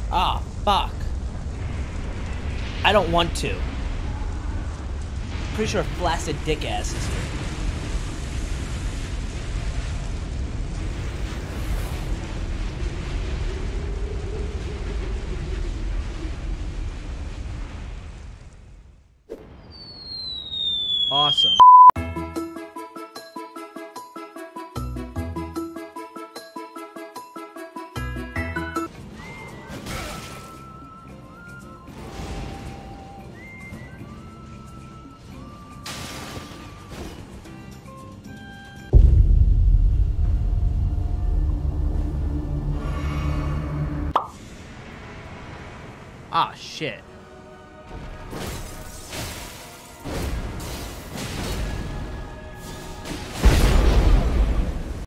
Ah, fuck. I don't want to. Pretty sure flaccid dick ass is here. Awesome. Ah, shit.